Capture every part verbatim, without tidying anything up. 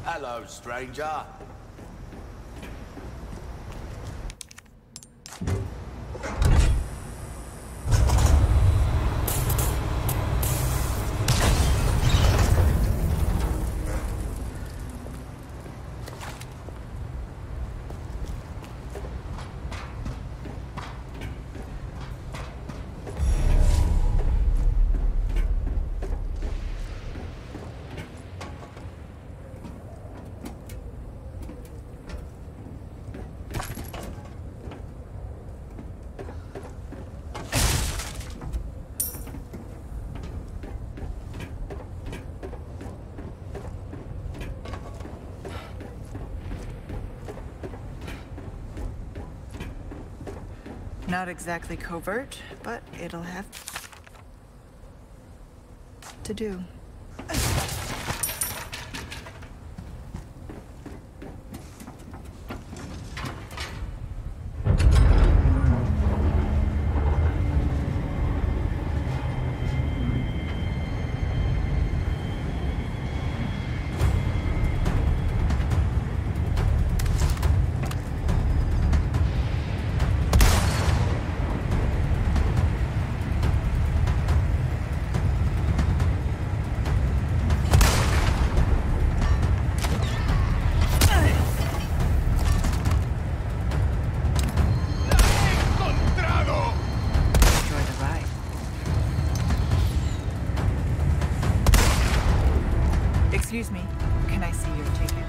Hello, stranger. Not exactly covert, but it'll have to do. Excuse me, can I see your ticket?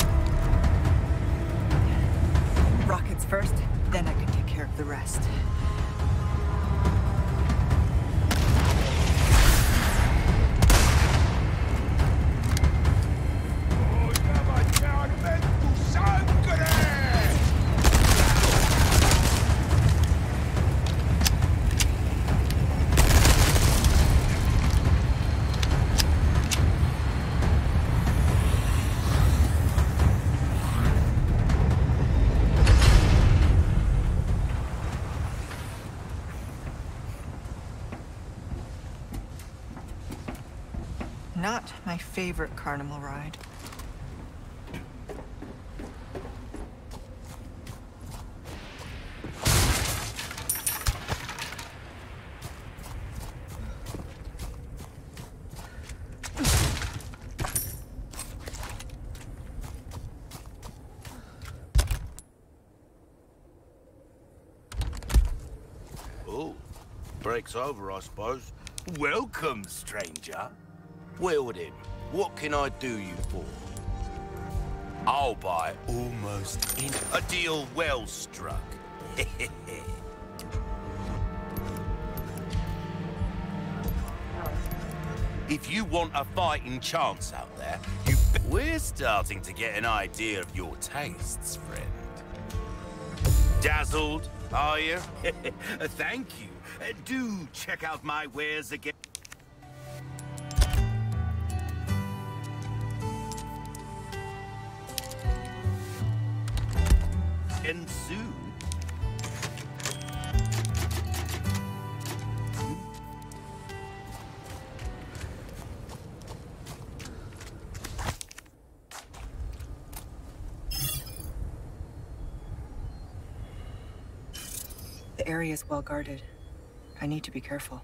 Rockets first, then I can take care of the rest. Not my favorite carnival ride. Oh, break's over, I suppose. Welcome, stranger. Wielding, what can I do you for? I'll buy almost in a deal well struck. If you want a fighting chance out there, you we're starting to get an idea of your tastes, friend. Dazzled, are you? Thank you. Uh, do check out my wares again. And soon. The area is well guarded. I need to be careful.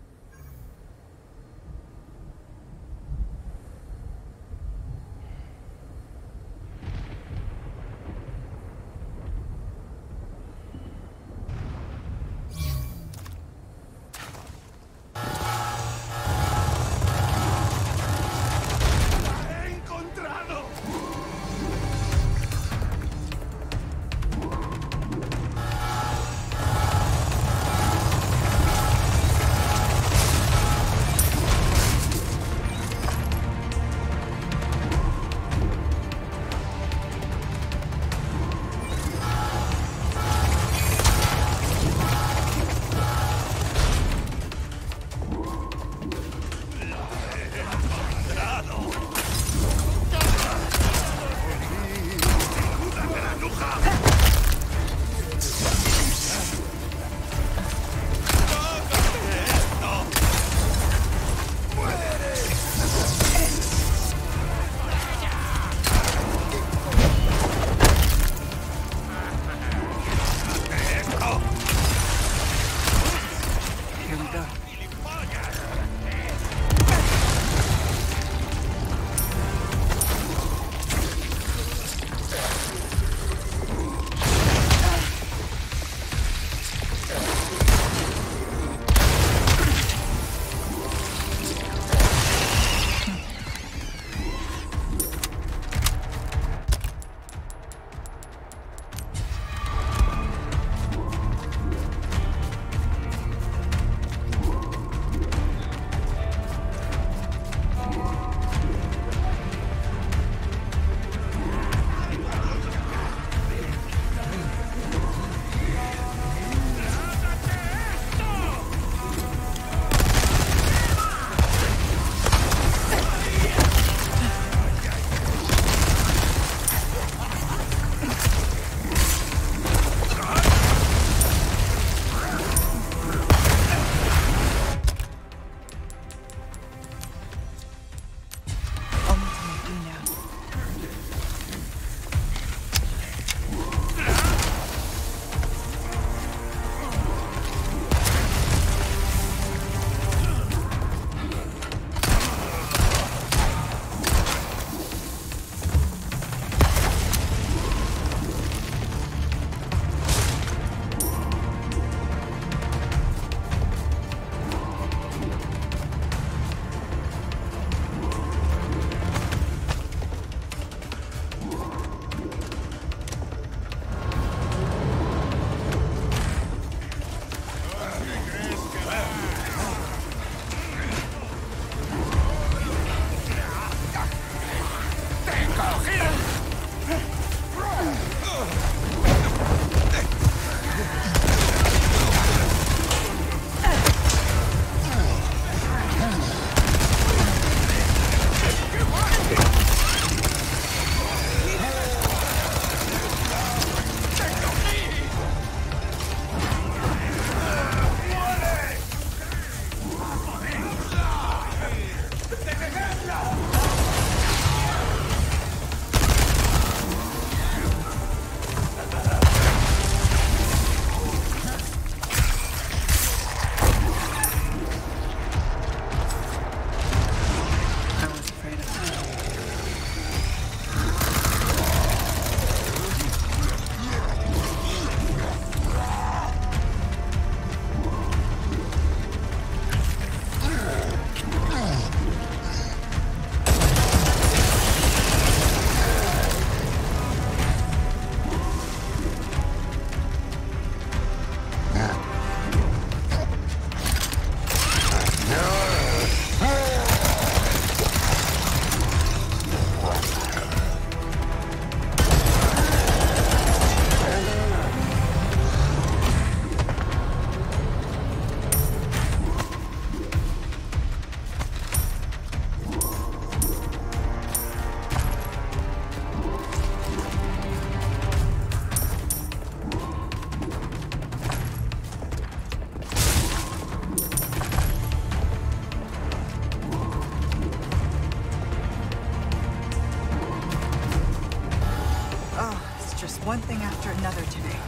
One thing after another today.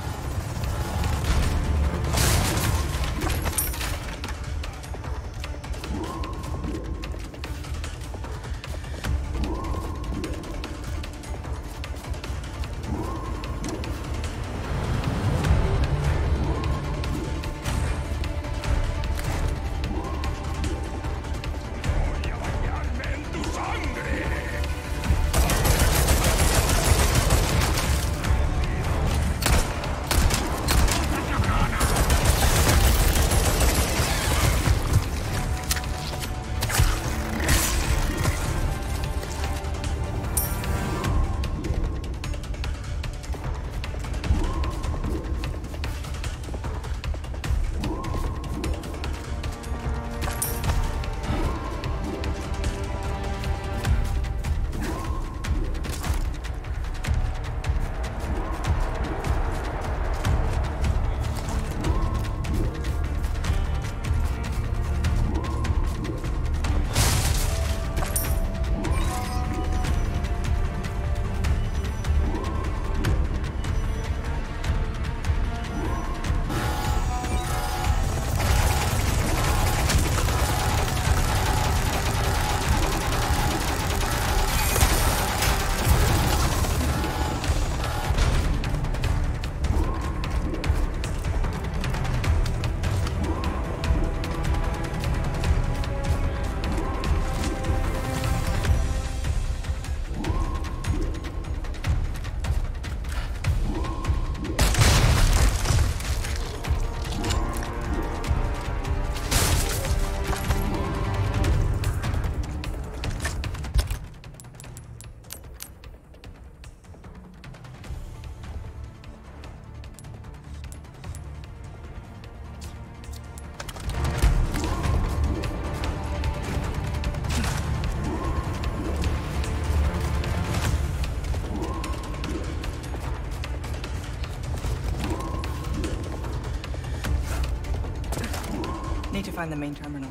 Need to find the main terminal.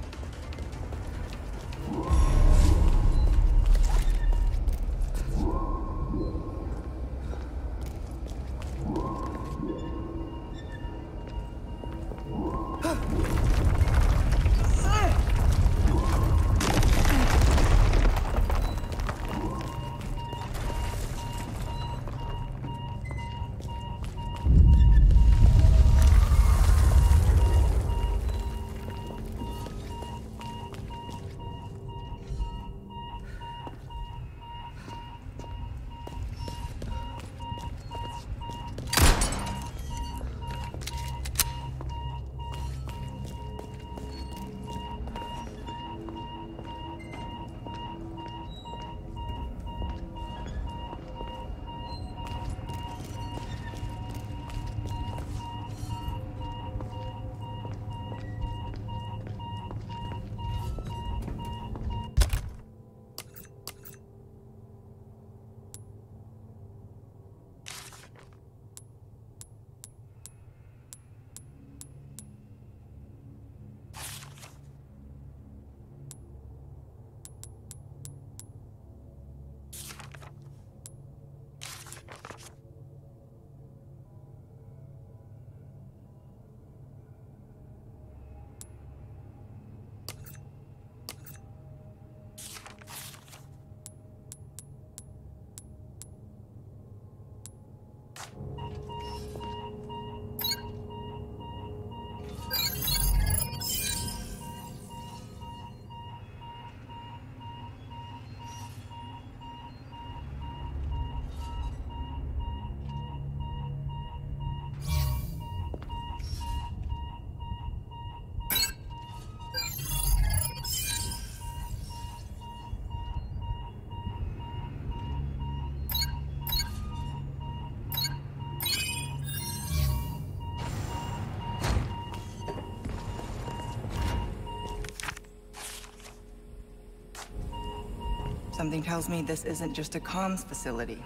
Something tells me this isn't just a comms facility.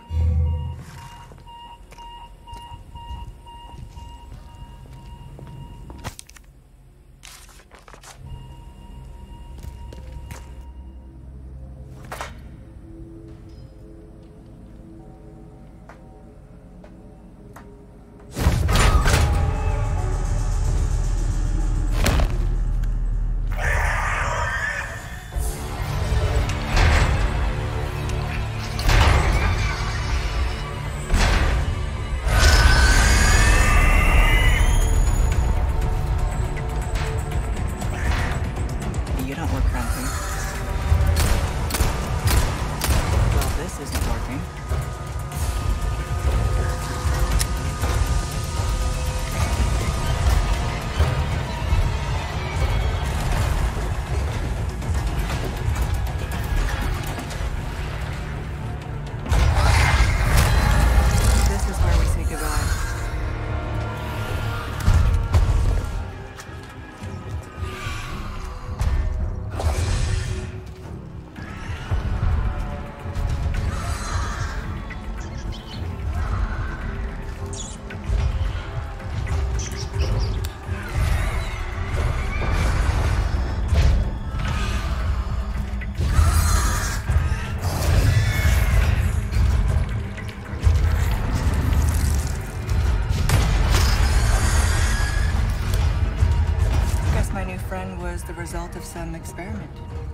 result of some experiment.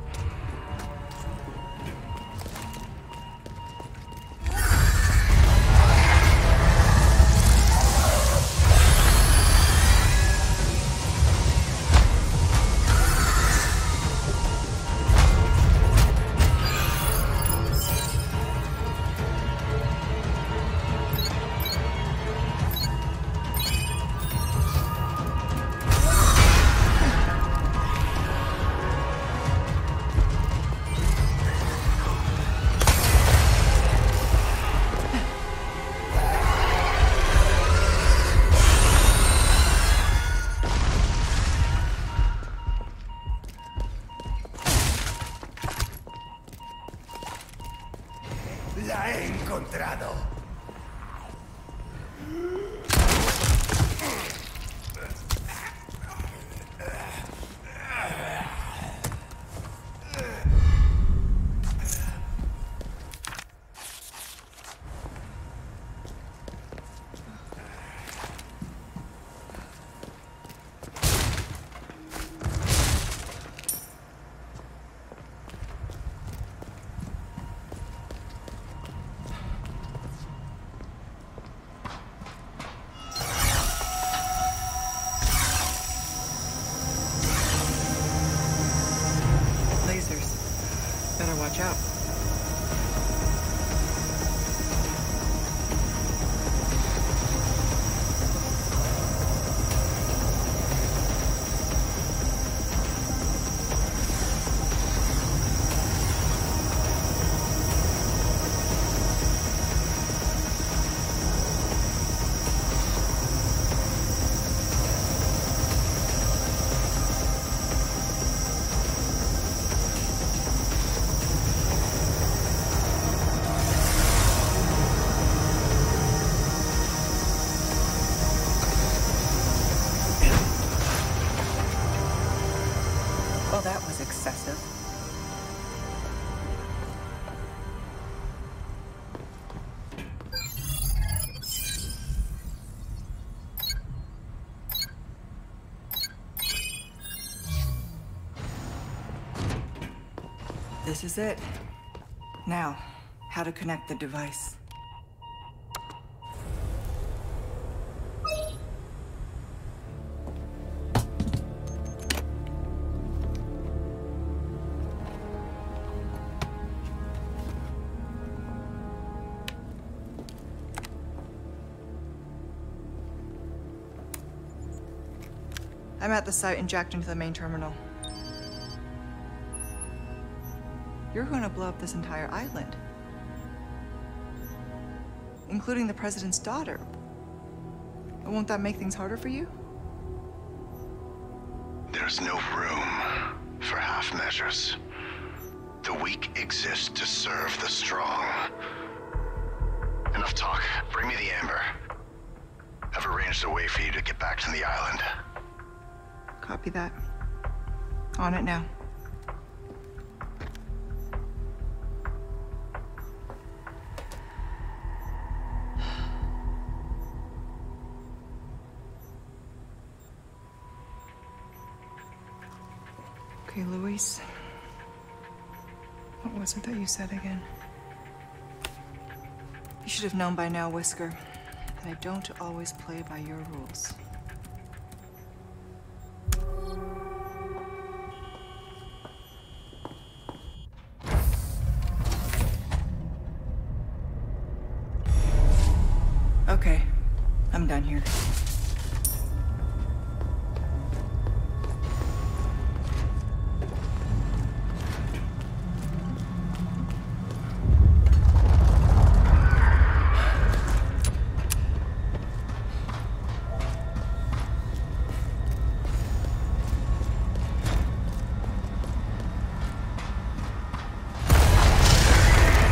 La he encontrado. Better watch out. Well, that was excessive. This is it. Now, how to connect the device. I'm at the site and jacked into the main terminal. You're going to blow up this entire island, including the president's daughter. Won't that make things harder for you? There's no room for half measures. The weak exist to serve the strong. Enough talk. Bring me the amber. I've arranged a way for you to get back to the island. Copy that. On it now. Okay, Luis. What was it that you said again? You should have known by now, Whisker, that I don't always play by your rules. Okay, I'm done here.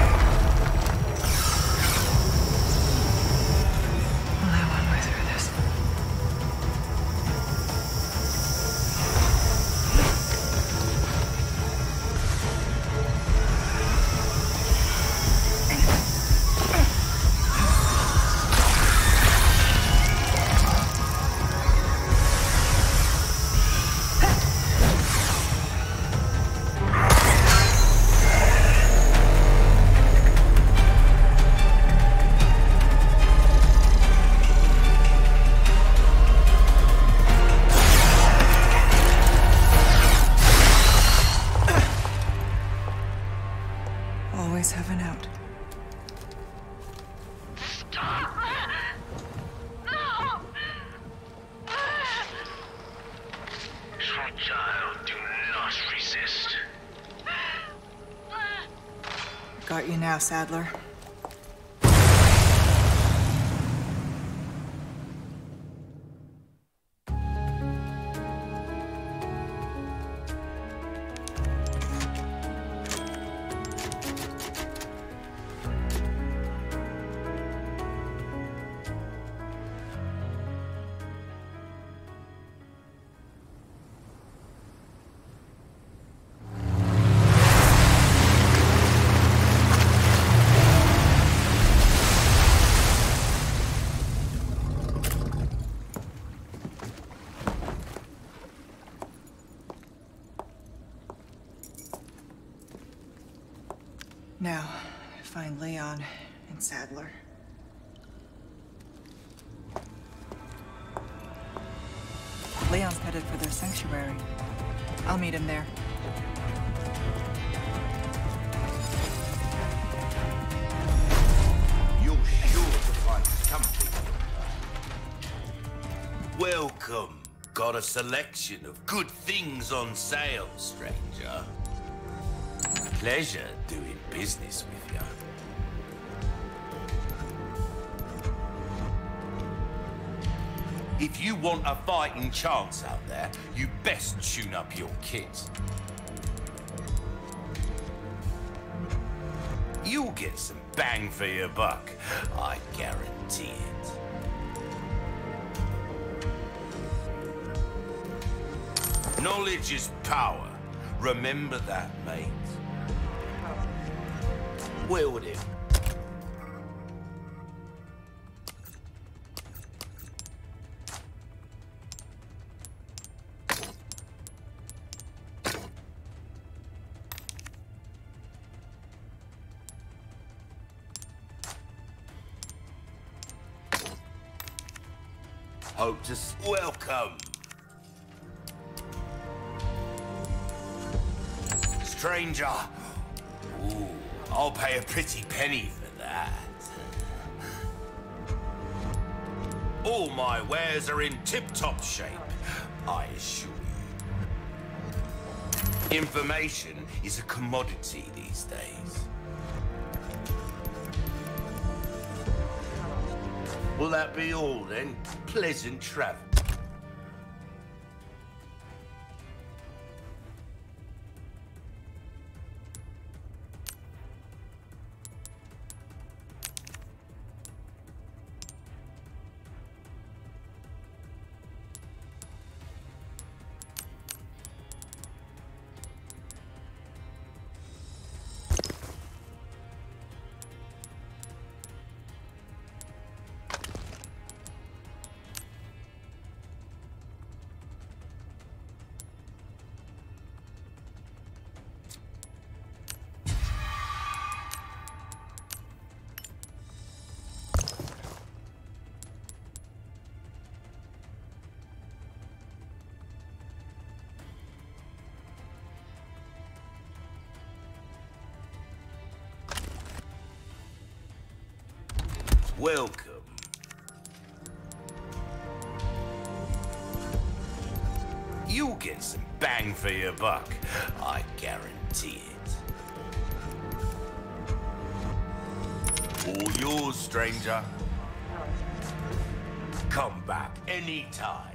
Only one way through this. run out. Stop! No! Sweet child, do not resist. Got you now, Sadler. Now, find Leon and Sadler. Leon's headed for their sanctuary. I'll meet him there. You're sure to find something. Welcome. Got a selection of good things on sale, stranger. Pleasure doing business with you. If you want a fighting chance out there, you best tune up your kit. You'll get some bang for your buck, I guarantee it. Knowledge is power. Remember that, mate. Wield him. Hope to s- welcome. Stranger. Ooh, I'll pay a pretty penny for that. All my wares are in tip-top shape, I assure you. Information is a commodity these days. Will that be all then? Pleasant travel. Welcome. You'll get some bang for your buck, I guarantee it. All yours, stranger. Come back anytime.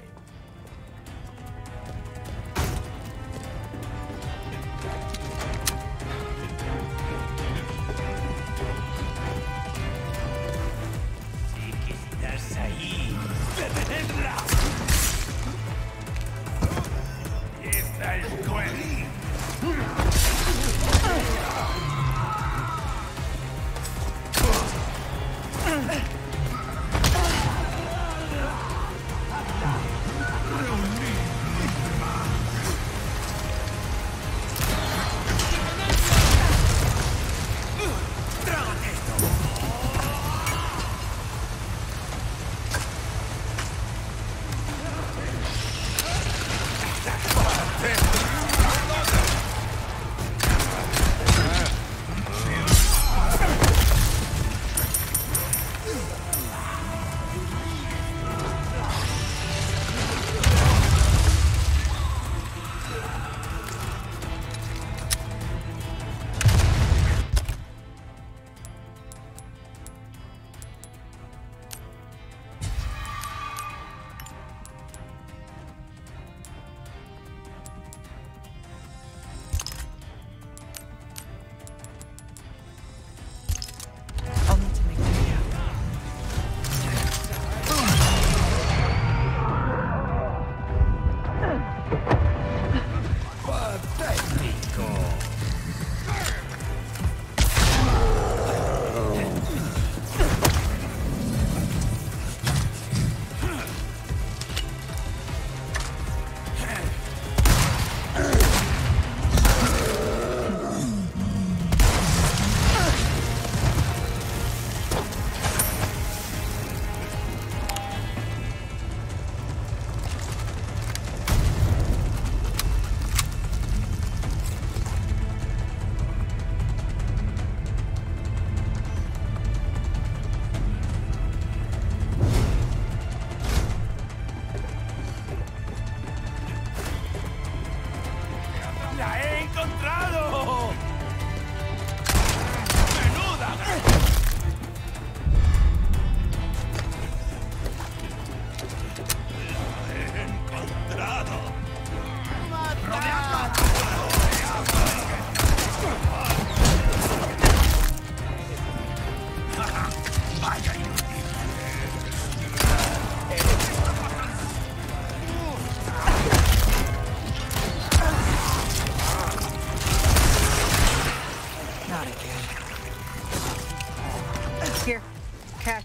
Here, catch.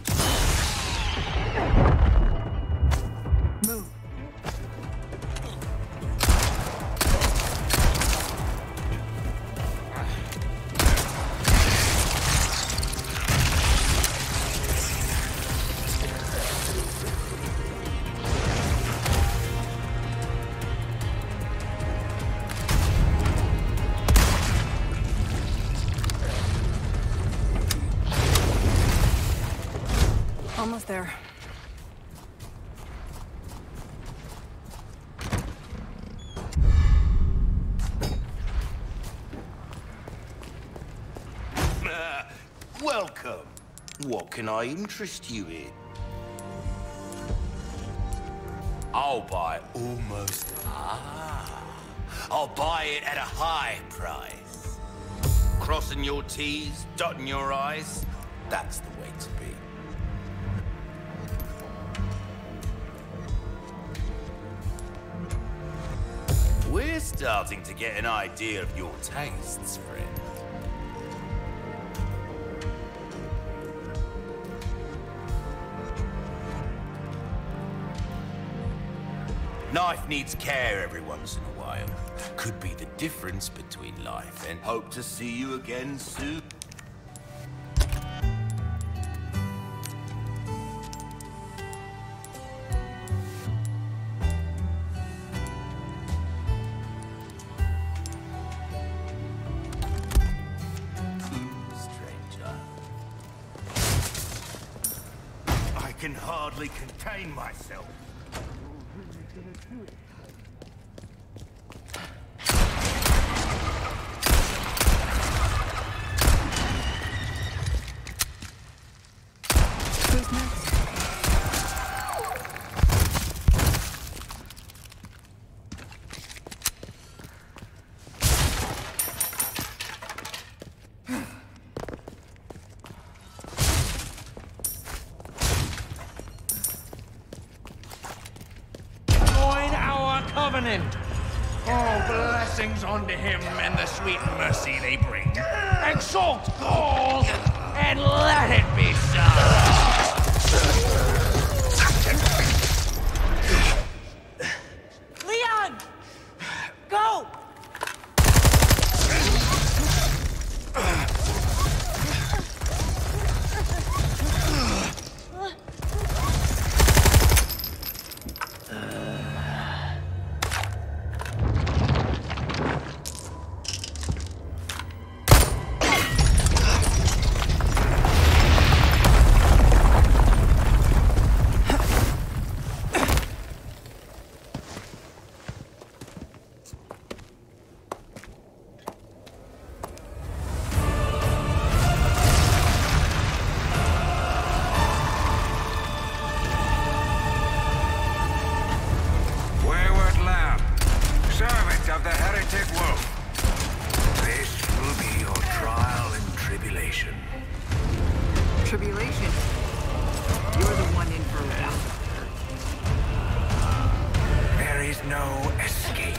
Move. Almost there. Welcome. What can I interest you in? I'll buy almost... Ah. I'll buy it at a high price. Crossing your T's, dotting your I's, that's the way to be. We're starting to get an idea of your tastes, friend. Knife needs care every once in a while. Could be the difference between life and hope to see you again soon. I can hardly contain myself. Who's next? Covenant. Oh, blessings unto him and the sweet mercy they bring. Exalt all, and let it be so. Leon! Go! Of the heretic wolf. This will be your trial and tribulation. Tribulation. You're the one in for a There is no escape.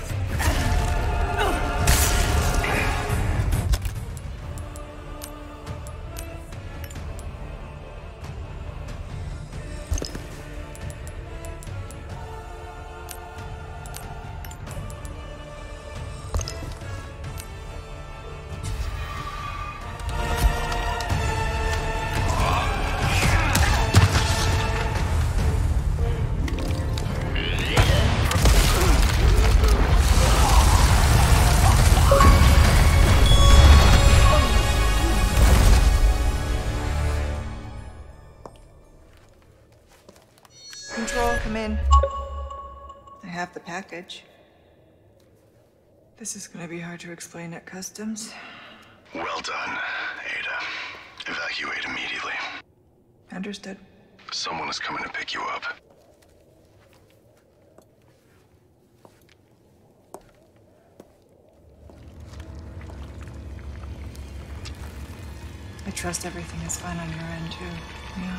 Control, come in. I have the package. This is gonna be hard to explain at customs. Well done, Ada. Evacuate immediately. Understood. Someone is coming to pick you up. I trust everything is fine on your end, too. Yeah.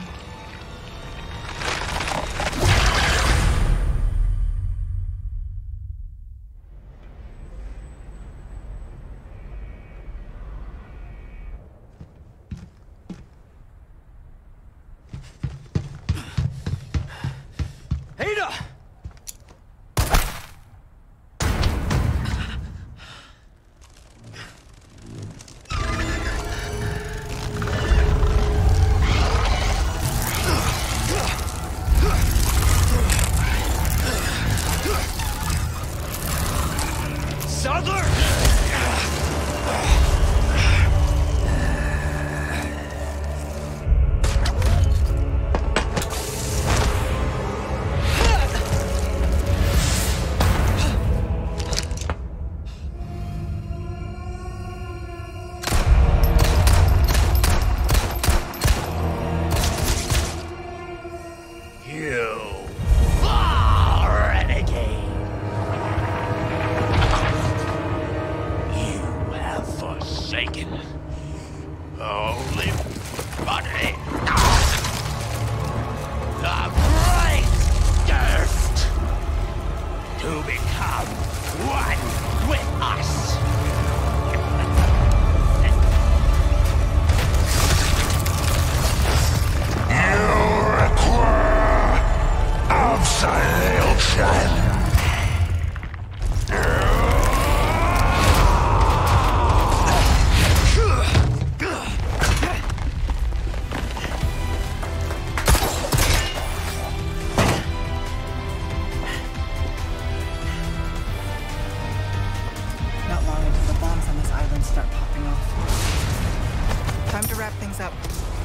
things up.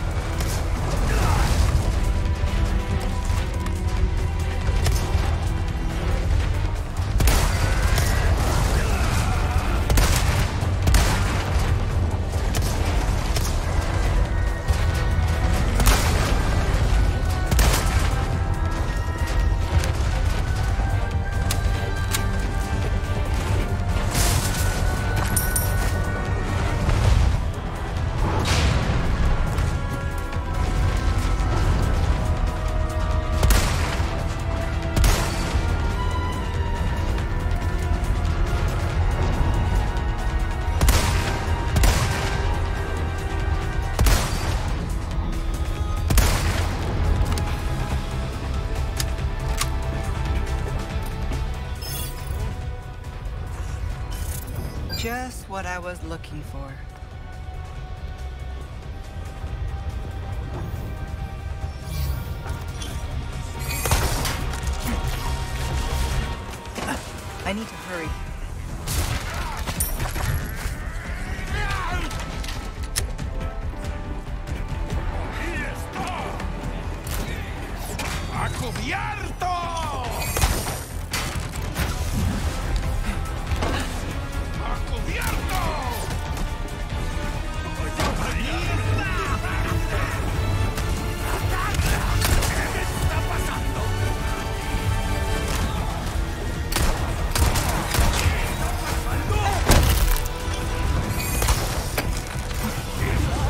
Just what I was looking for. I need to hurry.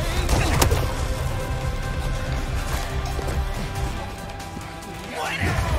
What?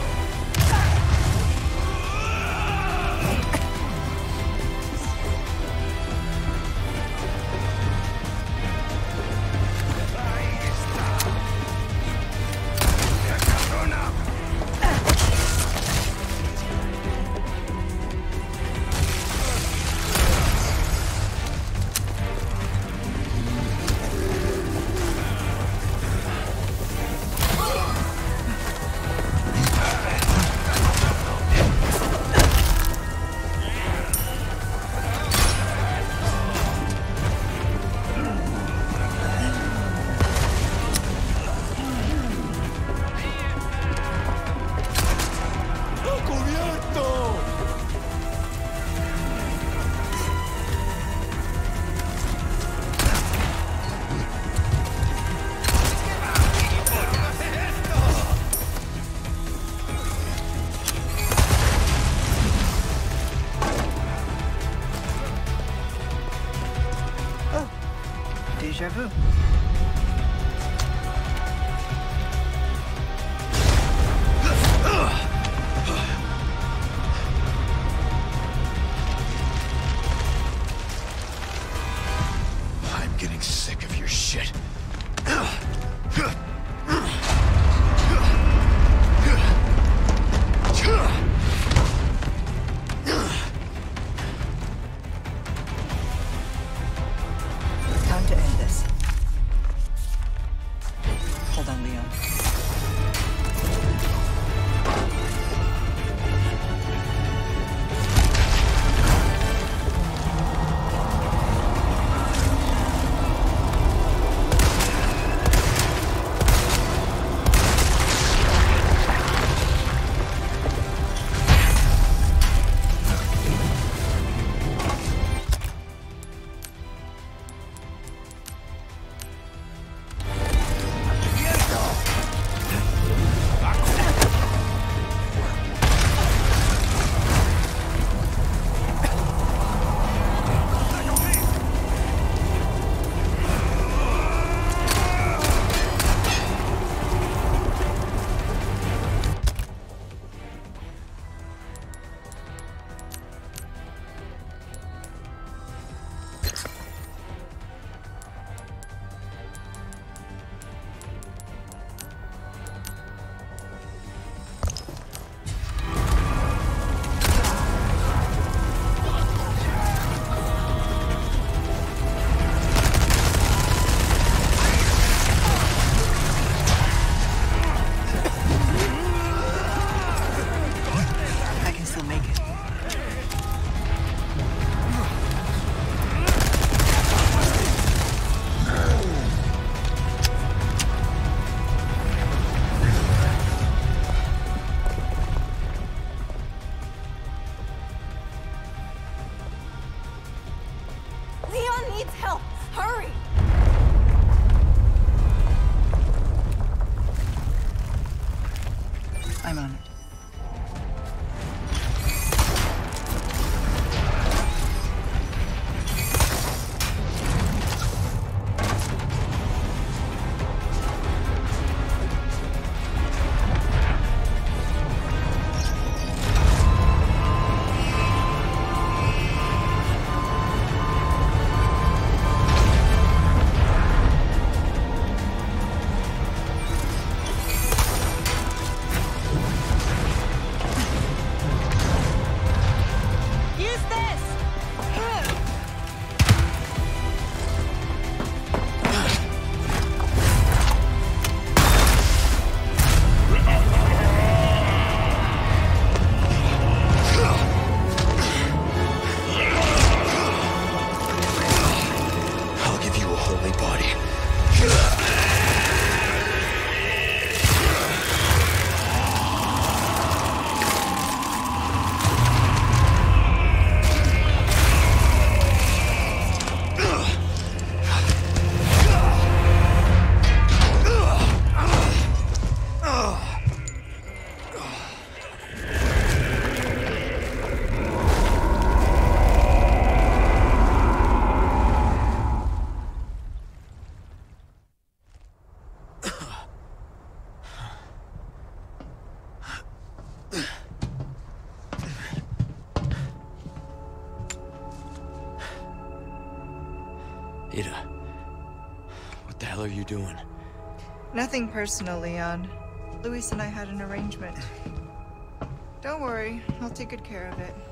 you doing? Nothing personal, Leon. Luis and I had an arrangement. Don't worry, I'll take good care of it.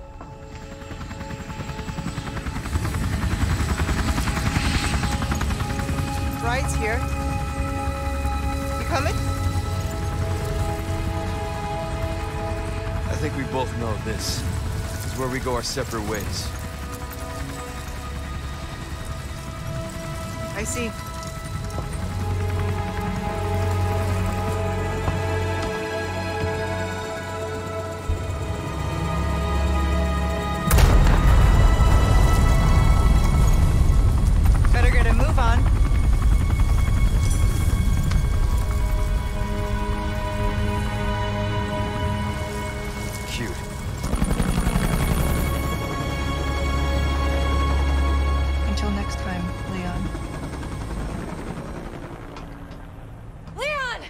Ride's here. You coming? I think we both know this is where we go our separate ways. I see. Better get a move on. Cute. Until next time, Leon. Leon!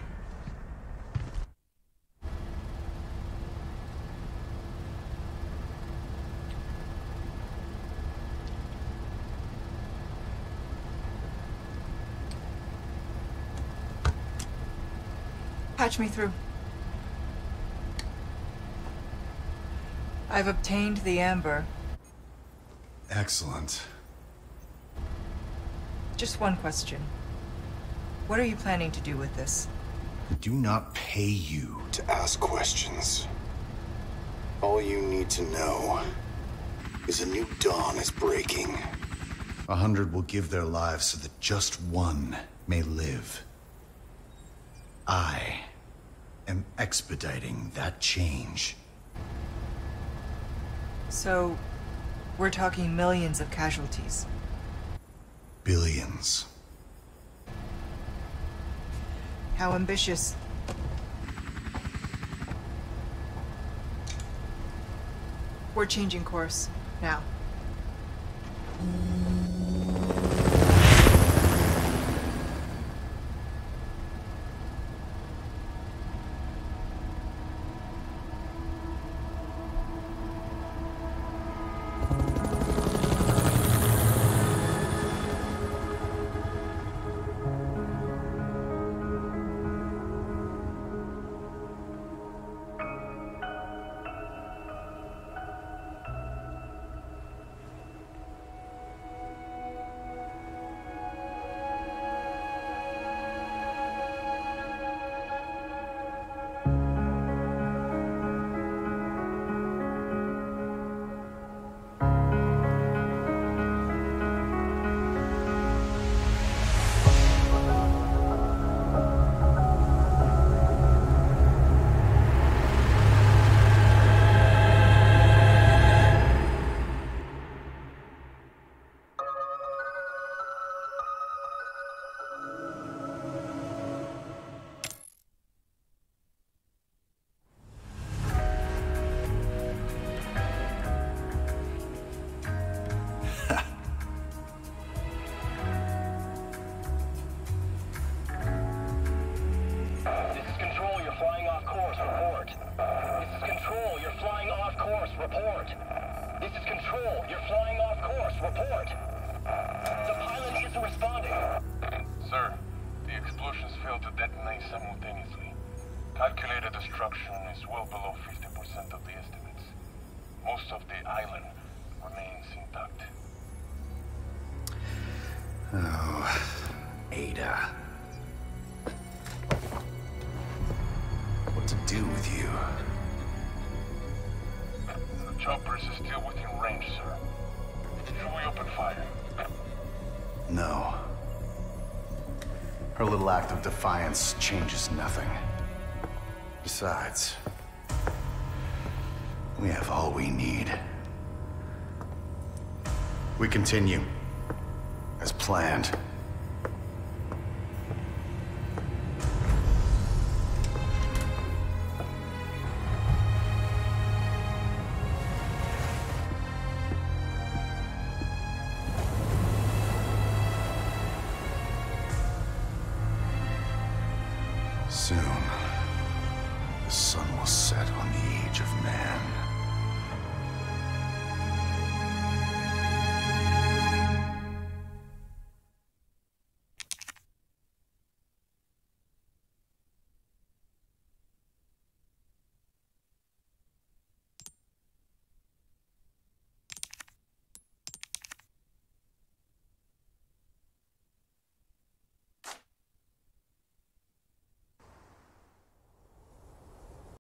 Patch me through. I've obtained the amber. Excellent. Just one question. What are you planning to do with this? I do not pay you to ask questions. All you need to know is a new dawn is breaking. A hundred will give their lives so that just one may live. I am expediting that change. So, we're talking millions of casualties. Billions. How ambitious. We're changing course, now. Report. This is Control. You're flying off course. Report. The pilot isn't responding. Sir, the explosions failed to detonate simultaneously. Calculated destruction is well below fifty percent of the estimates. Most of the island remains intact. Oh, Ada. What to do with you? The choppers is still within range, sir. Should we open fire? No. Her little act of defiance changes nothing. Besides, we have all we need. We continue, as planned. Soon, the sun will set on the age of man.